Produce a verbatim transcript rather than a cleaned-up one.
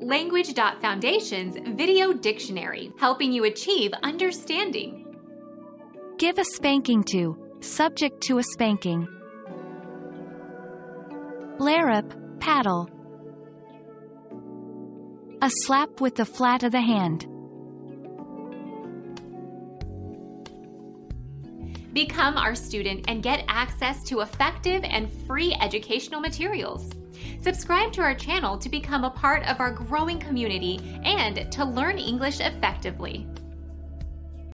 Language.Foundation's Video Dictionary, helping you achieve understanding. Give a spanking to, subject to a spanking. Larrup, paddle. A slap with the flat of the hand. Become our student and get access to effective and free educational materials. Subscribe to our channel to become a part of our growing community and to learn English effectively.